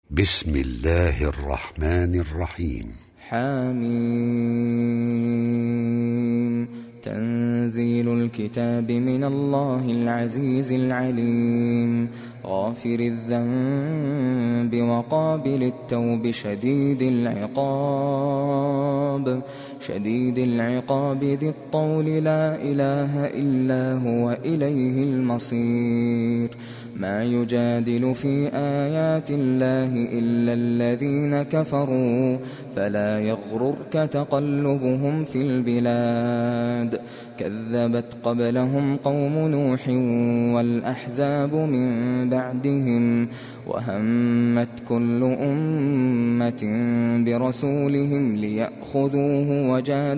بسم الله الرحمن الرحيم. حميم. تنزيل الكتاب من الله العزيز العليم، غافر الذنب وقابل التوب شديد العقاب ذي الطول، لا إله إلا هو إليه المصير. ما يجادل في آيات الله إلا الذين كفروا، فلا يغررك تقلبهم في البلاد. كذبت قبلهم قوم نوح والأحزاب من بعدهم، وهمت كل أمة برسولهم ليأخذوه،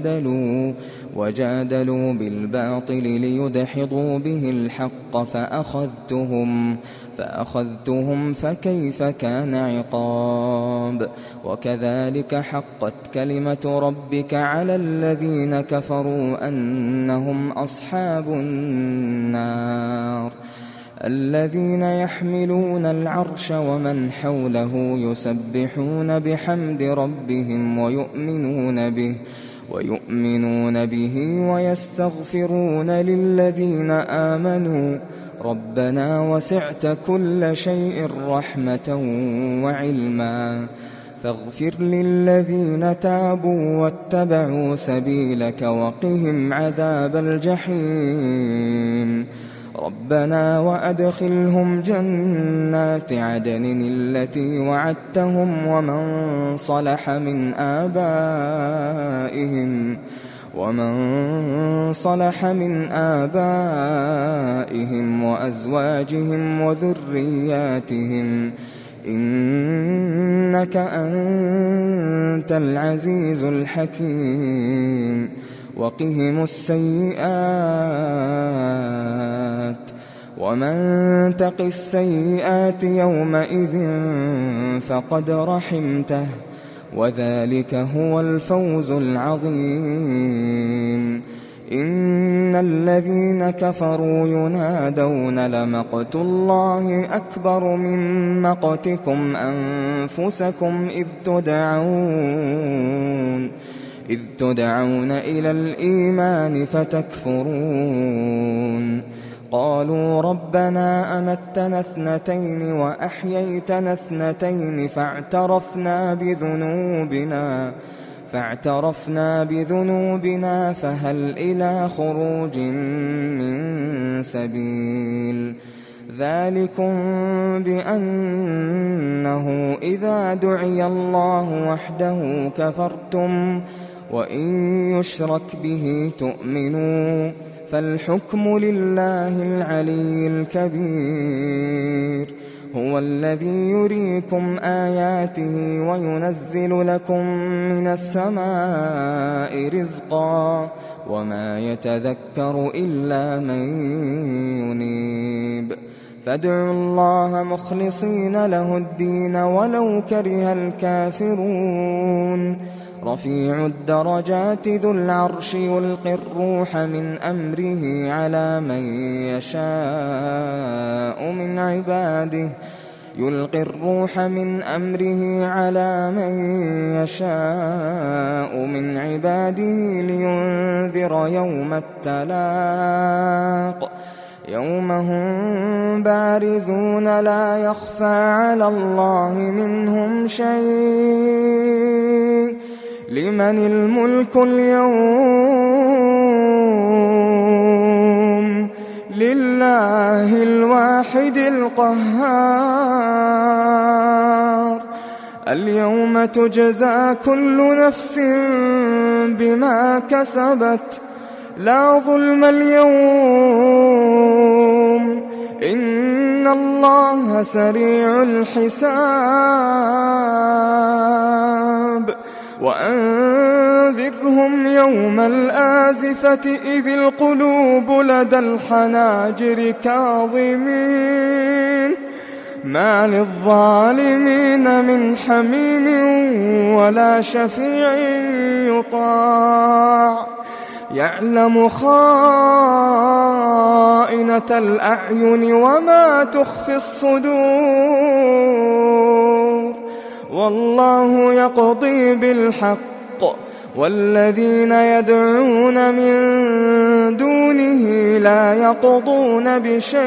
وجادلوا بالباطل ليدحضوا به الحق، فأخذتهم فكيف كان عقاب. وكذلك حقت كلمة ربك على الذين كفروا أنهم أصحاب النار. الذين يحملون العرش ومن حوله يسبحون بحمد ربهم ويؤمنون به ويستغفرون للذين آمنوا ربنا وسعت كل شيء رحمة وعلما، فاغفر للذين تابوا واتبعوا سبيلك وقهم عذاب الجحيم. ربنا وأدخلهم جنات عدن التي وعدتهم ومن صلح من آبائهم وأزواجهم وذرياتهم، إنك أنت العزيز الحكيم. وقهم السيئات، ومن تق السيئات يومئذ فقد رحمته، وذلك هو الفوز العظيم. إن الذين كفروا ينادون لمقت الله أكبر من مقتكم أنفسكم إذ تدعون إلى الإيمان فتكفرون. قالوا ربنا أمتنا اثنتين وأحييتنا اثنتين فاعترفنا بذنوبنا فهل إلى خروج من سبيل. ذلكم بأنه إذا دعي الله وحده كفرتم، وإن يشرك به تؤمنوا، فالحكم لله العلي الكبير. هو الذي يريكم آياته وينزل لكم من السماء رزقا، وما يتذكر إلا من ينيب. فادعوا الله مخلصين له الدين ولو كره الكافرون. رفيع الدرجات ذو العرش يلقي الروح من أمره على من يشاء من عباده لينذر يوم التلاق، يوم هم بارزون لا يخفى على الله منهم شيء. لمن الملك اليوم؟ لله الواحد القهار. اليوم تجزى كل نفس بما كسبت، لا ظلم اليوم، إن الله سريع الحساب. وأنذرهم يوم الآزفة إذ القلوب لدى الحناجر كاظمين، ما للظالمين من حميم ولا شفيع يطاع. يعلم خائنة الأعين وما تخفي الصدور. والله يقضي بالحق والذين يدعون من دونه لا يقضون بشيء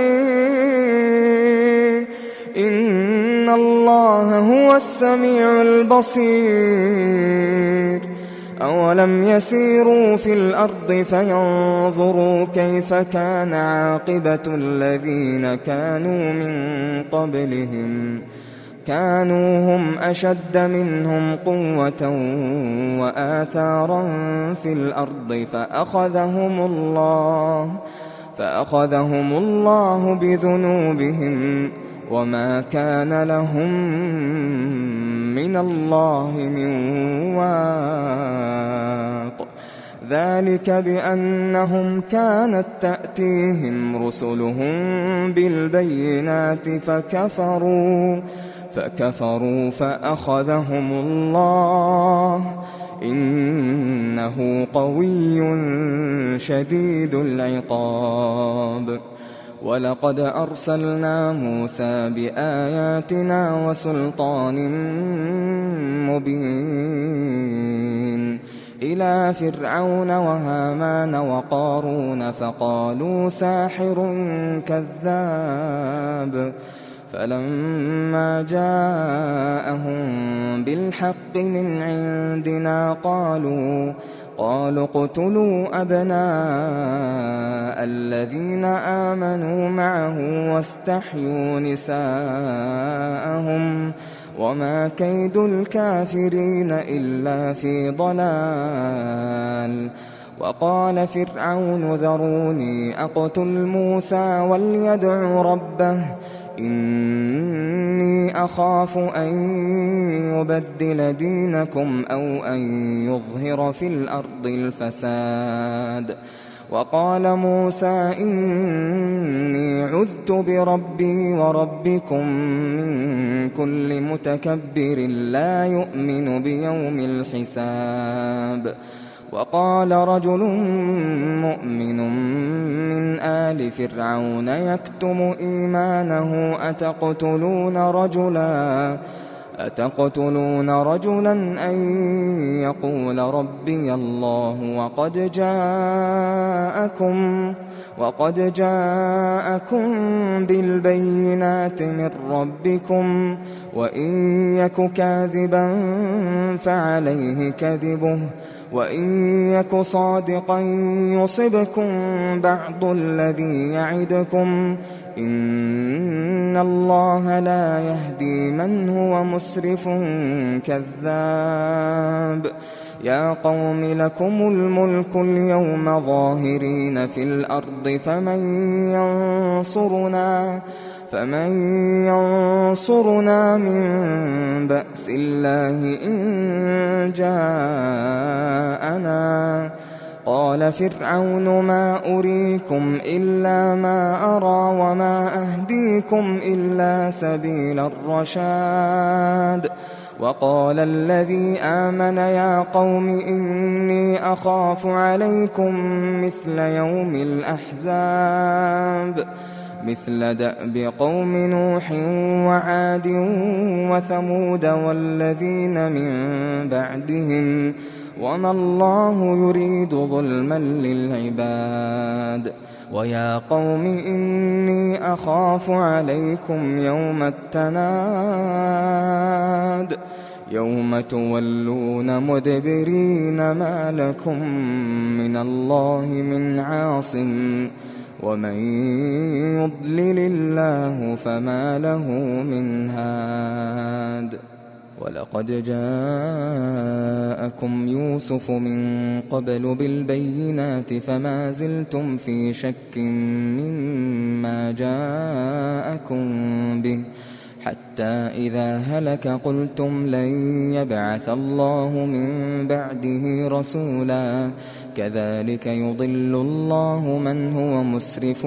إن الله هو السميع البصير أولم يسيروا في الأرض فينظروا كيف كان عاقبة الذين كانوا من قبلهم كانوا هم أشد منهم قوة وآثارا في الأرض فأخذهم الله بذنوبهم وما كان لهم من الله من واق ذلك بأنهم كانت تأتيهم رسلهم بالبينات فكفروا فأخذهم الله إنه قوي شديد العقاب ولقد أرسلنا موسى بآياتنا وسلطان مبين إلى فرعون وهامان وقارون فقالوا ساحر كذاب فلما جاءهم بالحق من عندنا قالوا اقتلوا أبناء الذين آمنوا معه واستحيوا نساءهم وما كيد الكافرين إلا في ضلال وقال فرعون ذروني أقتل موسى وليدع ربه إني أخاف أن يبدل دينكم أو أن يظهر في الأرض الفساد وقال موسى إني عذت بربي وربكم من كل متكبر لا يؤمن بيوم الحساب وقال رجل مؤمن من آل فرعون يكتم إيمانه أتقتلون رجلا أن يقول ربي الله وقد جاءكم بالبينات من ربكم وإن يك كاذبا فعليه كذبه وإن يك صادقا يصبكم بعض الذي يعدكم إن الله لا يهدي من هو مسرف كذاب يا قوم لكم الملك اليوم ظاهرين في الأرض فمن ينصرنا من بأس الله إن جاءنا قال فرعون ما أريكم إلا ما أرى وما أهديكم إلا سبيل الرشاد وقال الذي آمن يا قوم إني أخاف عليكم مثل يوم الأحزاب مثل دأب قوم نوح وعاد وثمود والذين من بعدهم وما الله يريد ظلما للعباد ويا قوم إني أخاف عليكم يوم التناد يوم تولون مدبرين ما لكم من الله من عاصم ومن يضلل الله فما له من هاد ولقد جاءكم يوسف من قبل بالبينات فما زلتم في شك مما جاءكم به حتى إذا هلك قلتم لن يبعث الله من بعده رسولا كذلك يضل الله من هو مسرف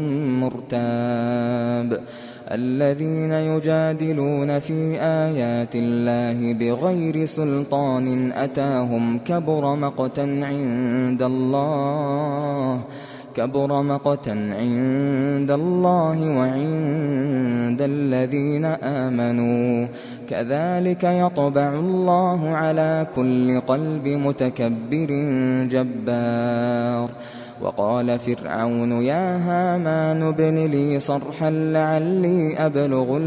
مرتاب الذين يجادلون في آيات الله بغير سلطان أتاهم كبر مقتا كبر مقتا عند الله وعند الذين آمنوا كذلك يطبع الله على كل قلب متكبر جبار. وقال فرعون يا هامان ابن لي صرحا لعلي أبلغ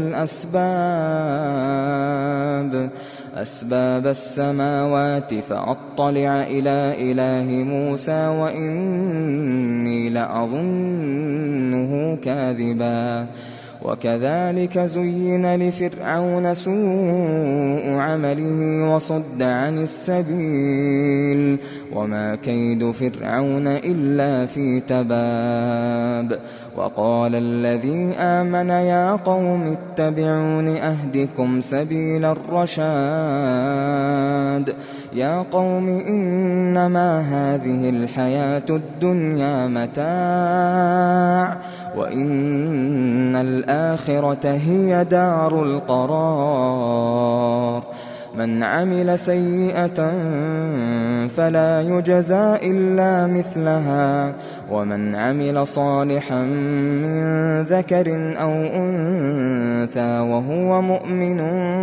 أسباب السماوات فأطلع إلى إله موسى وإني لأظنه كاذبا. وكذلك زين لفرعون سوء عمله وصد عن السبيل وما كيد فرعون إلا في تباب. وقال الذي آمن يا قوم اتبعون أهدكم سبيل الرشاد. يا قوم إنما هذه الحياة الدنيا متاع وإن الآخرة هي دار القرار. من عمل سيئة فلا يجزى إلا مثلها ومن عمل صالحا من ذكر أو أنثى وهو مؤمن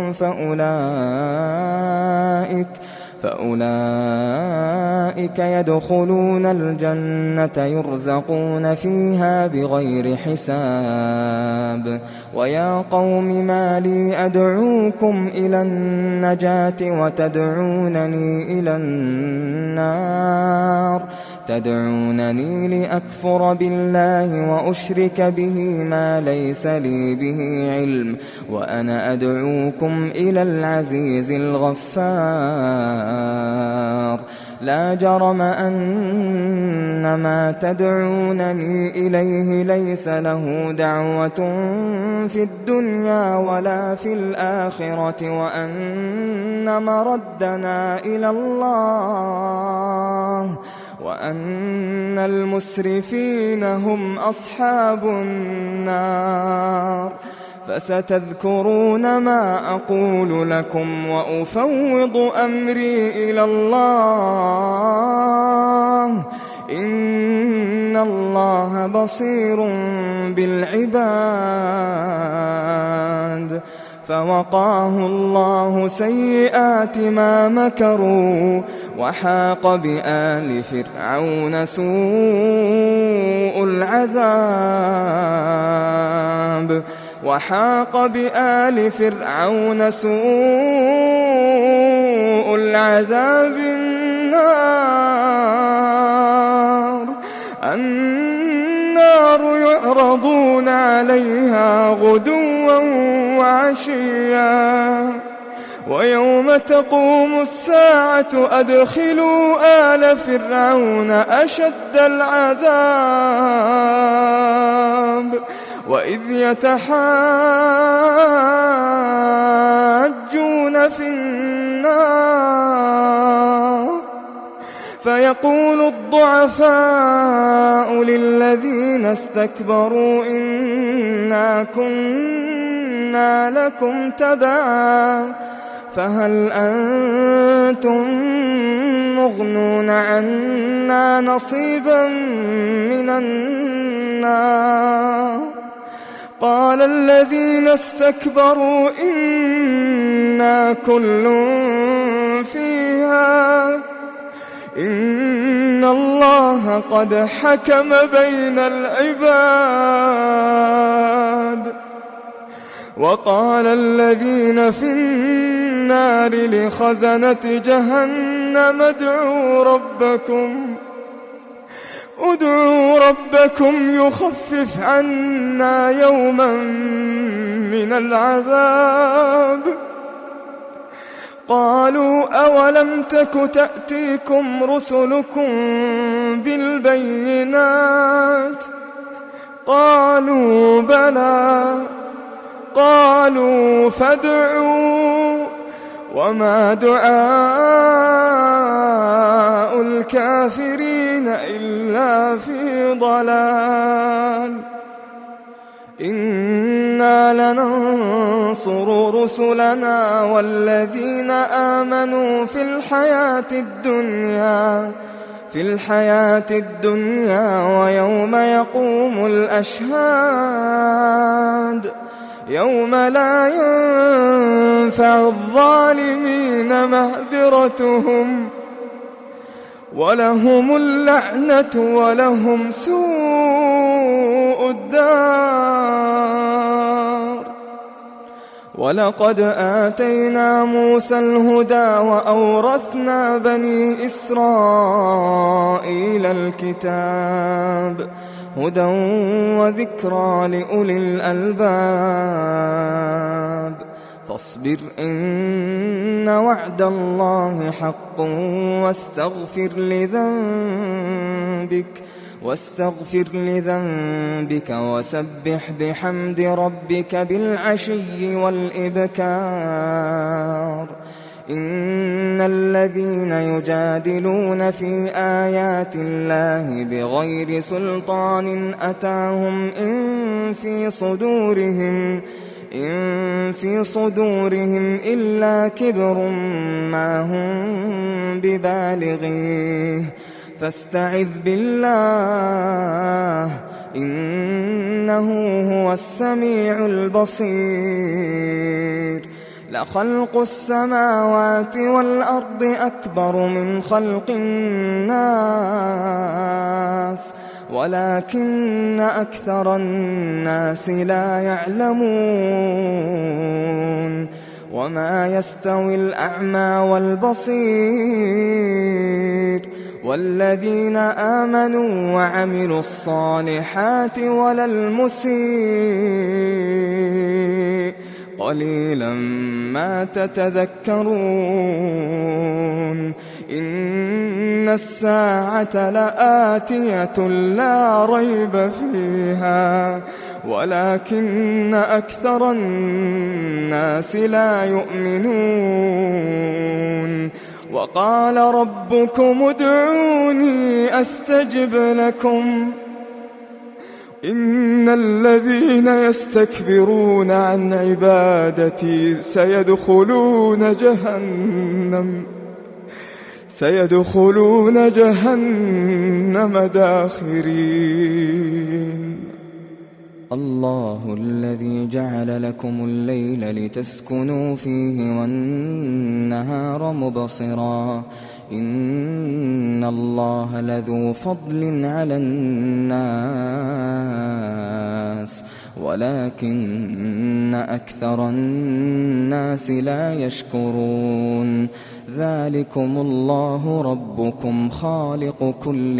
فأولئك يدخلون الجنة يرزقون فيها بغير حساب. ويا قوم ما لي أدعوكم إلى النجاة وتدعونني إلى النار تدعونني لأكفر بالله وأشرك به ما ليس لي به علم وأنا أدعوكم إلى العزيز الغفار. لا جرم أن ما تدعونني إليه ليس له دعوة في الدنيا ولا في الآخرة وأن مردنا إلى الله وأن المسرفين هم أصحاب النار. فستذكرون ما أقول لكم وأفوض أمري إلى الله إن الله بصير بالعباد. فوقاه الله سيئات ما مكروا وحاق بآل فرعون سوء العذاب النار يعرضون عليها غدوا وعشيا ويوم تقوم الساعة أدخلوا آل فرعون أشد العذاب. وإذ يتحاجون في النار فيقول الضعفاء للذين استكبروا إنا كنا لكم تبعا فهل أنتم مغنون عنا نصيبا من النار. قال الذين استكبروا إنا كل فيها إن الله قد حكم بين العباد. وقال الذين في النار لخزنة جهنم ادعوا ربكم يخفف عنا يوما من العذاب. قالوا أولم تك تأتيكم رسلكم بالبينات قالوا بلى قالوا فادعوا وما دعاء الكافرين إلا في ضلال. إنا لننصر رسلنا والذين آمنوا في في الحياة الدنيا ويوم يقوم الأشهاد يوم لا ينفع الظالمين معذرتهم ولهم اللعنة ولهم سوء الدار. ولقد آتينا موسى الهدى وأورثنا بني إسرائيل الكتاب هدى وذكرى لأولي الألباب. فاصبر إن وعد الله حق واستغفر لذنبك وسبح بحمد ربك بالعشي والإبكار. إن الذين يجادلون في آيات الله بغير سلطان أتاهم إن في صدورهم إلا كبر ما هم ببالغيه فاستعذ بالله إنه هو السميع البصير. لخلق السماوات والأرض أكبر من خلق الناس ولكن أكثر الناس لا يعلمون. وما يستوي الأعمى والبصير والذين آمنوا وعملوا الصالحات ولا المسيء قليلا ما تتذكرون. إن الساعة لآتية لا ريب فيها ولكن أكثر الناس لا يؤمنون. وقال ربكم ادعوني أستجب لكم إن الذين يستكبرون عن عبادتي سيدخلون جهنم داخرين. الله الذي جعل لكم الليل لتسكنوا فيه والنهار مبصرا إن الله لذو فضل على الناس ولكن أكثر الناس لا يشكرون. ذلكم الله ربكم خالق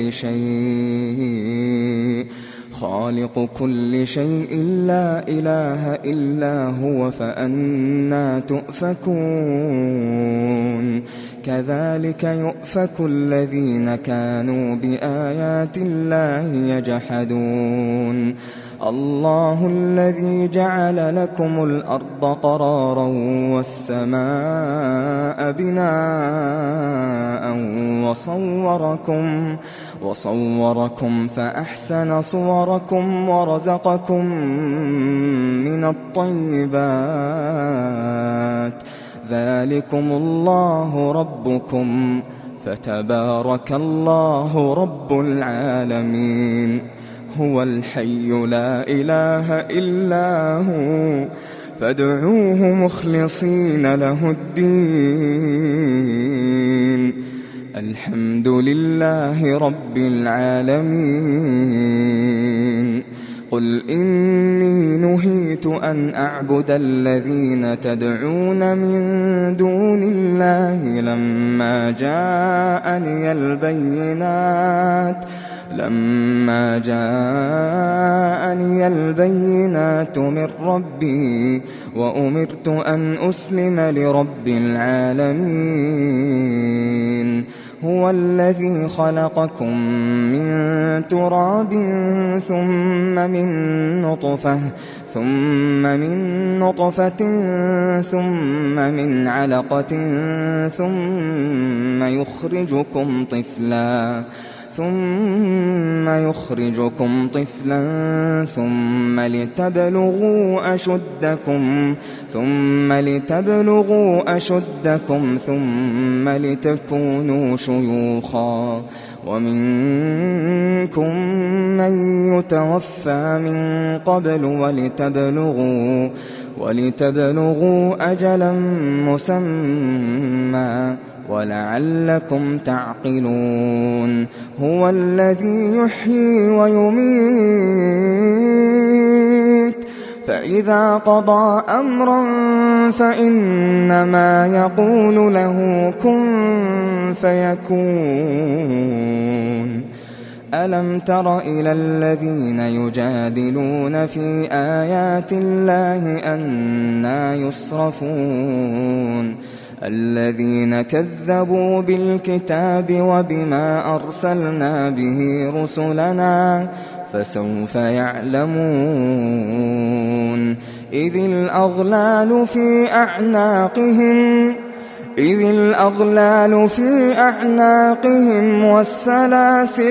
كل شيء لا إله إلا هو فأنى تؤفكون. كذلك يؤفك الذين كانوا بآيات الله يجحدون. الله الذي جعل لكم الأرض قرارا والسماء بناء وصوركم فأحسن صوركم ورزقكم من الطيبات. ذلكم الله ربكم فتبارك الله رب العالمين. هو الحي لا إله إلا هو فادعوه مخلصين له الدين. الحمد لله رب العالمين. قل إني نهيت أن أعبد الذين تدعون من دون الله لما جاءني البينات من ربي وأمرت أن أسلم لرب العالمين. هو الذي خلقكم من تراب ثم من نطفة ثم من علقة ثم يخرجكم طفلا ثم لتبلغوا أشدكم ثم لتكونوا شيوخا ومنكم من يتوفى من قبل ولتبلغوا أجلا مسمى ولعلكم تعقلون. هو الذي يحيي ويميت فإذا قضى أمرا فإنما يقول له كن فيكون. ألم تر إلى الذين يجادلون في آيات الله أنى يصرفون الذين كذبوا بالكتاب وبما أرسلنا به رسلنا فسوف يعلمون. إذ الأغلال في أعناقهم والسلاسل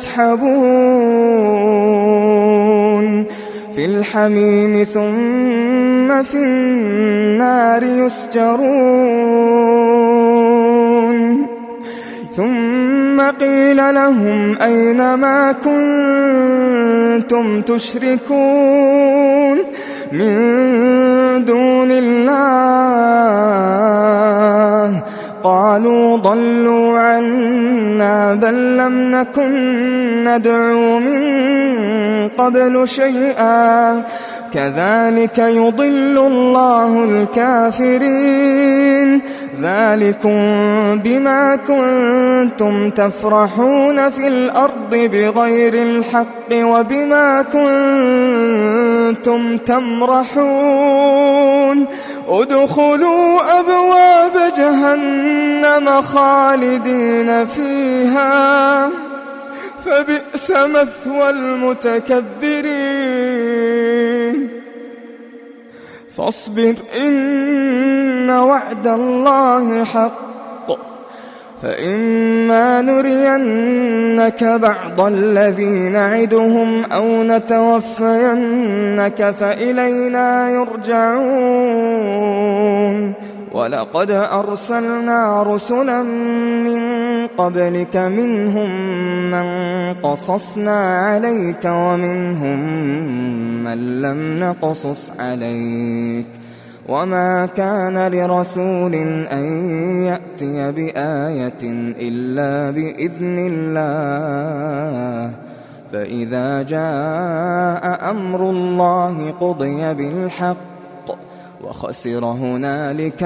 يسحبون في الحميم ثم في النار يسجرون. ثم قيل لهم أين ما كنتم تشركون من دون الله قالوا ضلوا عنا بل لم نكن ندعو من قبل شيئا كذلك يضل الله الكافرين. ذلكم بما كنتم تفرحون في الأرض بغير الحق وبما كنتم تمرحون. ادخلوا أبواب جهنم خالدين فيها فبئس مثوى المتكبرين. فاصبر إن وعد الله حق فإما نرينك بعض الذي نعدهم أو نتوفينك فإلينا يرجعون. ولقد أرسلنا رسلا من قبلك منهم من قصصنا عليك ومنهم من لم نقصص عليك وما كان لرسول أن يأتي بآية إلا بإذن الله فإذا جاء أمر الله قضي بالحق وخسر هنالك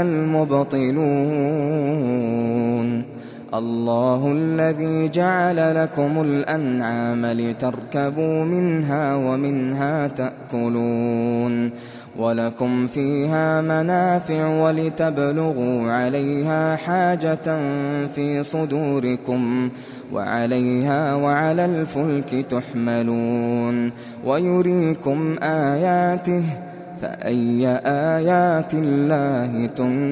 المبطلون. الله الذي جعل لكم الأنعام لتركبوا منها ومنها تأكلون ولكم فيها منافع ولتبلغوا عليها حاجة في صدوركم وعليها وعلى الفلك تحملون ويريكم آياته فأي آيات الله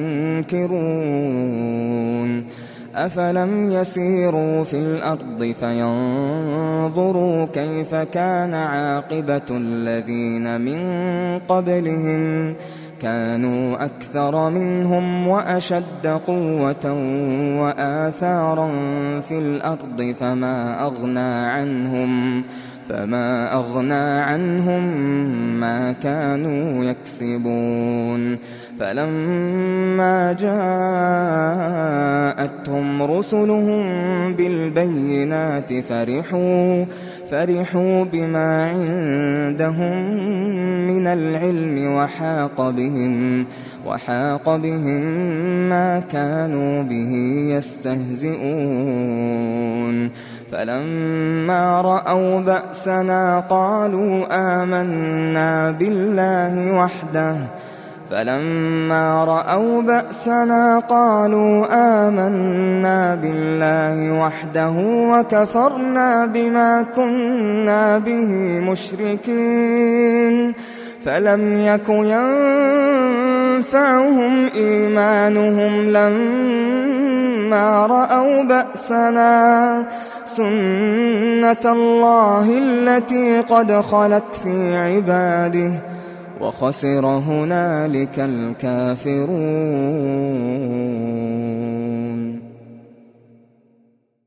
تنكرون. أفلم يسيروا في الأرض فينظروا كيف كان عاقبة الذين من قبلهم كانوا أكثر منهم وأشد قوة وآثارا في الأرض فما أغنى عنهم ما كانوا يكسبون. فلما جاءتهم رسلهم بالبينات فرحوا بما عندهم من العلم وحاق بهم ما كانوا به يستهزئون. فلما رأوا بأسنا قالوا آمنا بالله وحده وكفرنا بما كنا به مشركين. فلم يك ينفعهم إيمانهم لما رأوا بأسنا سنة الله التي قد خلت في عباده وخسر هنالك الكافرون.